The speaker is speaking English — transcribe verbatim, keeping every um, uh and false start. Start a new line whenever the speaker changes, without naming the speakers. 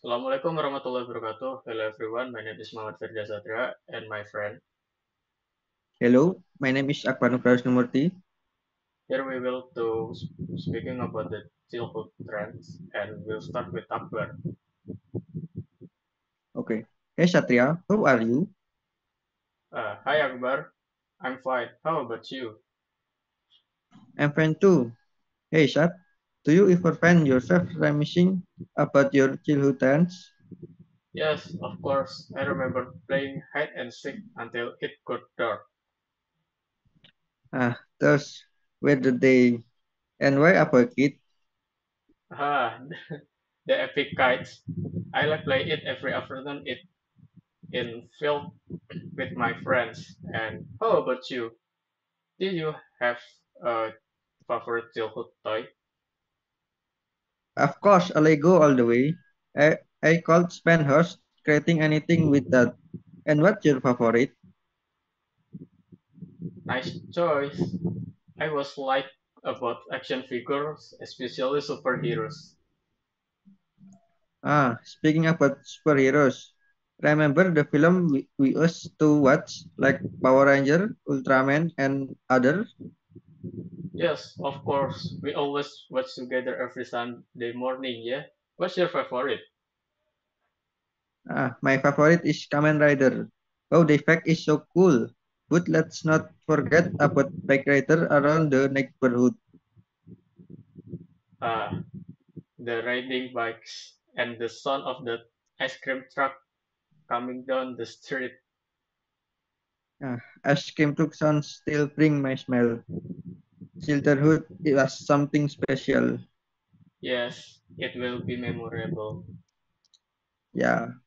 Assalamualaikum warahmatullahi wabarakatuh. Hello everyone, my name is Muhammad Firja Satria and my friend.
Hello, my name is Akbar Nurti.
Here we will to speaking about the childhood trends and we'll start with Akbar.
Okay. Hey Satria, how are you?
Uh, hi Akbar, I'm fine. How about you?
I'm fine too. Hey Sat, do you ever find yourself reminiscing about your childhood times?
Yes, of course. I remember playing hide and seek until it got dark.
Ah, those were the day. And why up a kid?
Ah, the epic kites. I like play it every afternoon. It in field with my friends. And how about you? Did you have a favorite childhood toy?
Of course, a Lego all the way. I, I called spend horse creating anything with that. And what's your favorite?
Nice choice. I was like about action figures, especially superheroes.
Ah, speaking about superheroes, remember the film we, we used to watch, like Power Ranger, Ultraman, and others?
Yes, of course. We always watch together every Sunday morning, yeah? What's your favorite?
Ah, my favorite is Kamen Rider. Oh, the effect is so cool. But let's not forget about bike rider around the neighborhood.
Uh, the riding bikes and the sound of the ice cream truck coming down the street.
Ah, ice cream truck sounds still bring my smell. Childhood, it was something special.
Yes, it will be memorable.
Yeah.